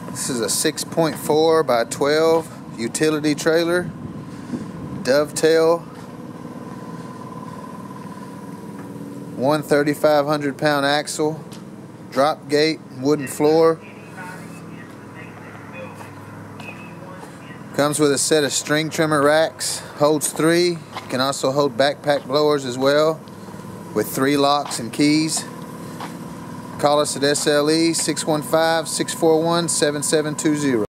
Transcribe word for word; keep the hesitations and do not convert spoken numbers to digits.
This is a six point four by twelve utility trailer, dovetail, one thirty-five hundred pound axle, drop gate, wooden floor. Comes with a set of string trimmer racks, holds three. Can also hold backpack blowers as well, with three locks and keys. Call us at S L E six one five, six four one, seven seven two zero.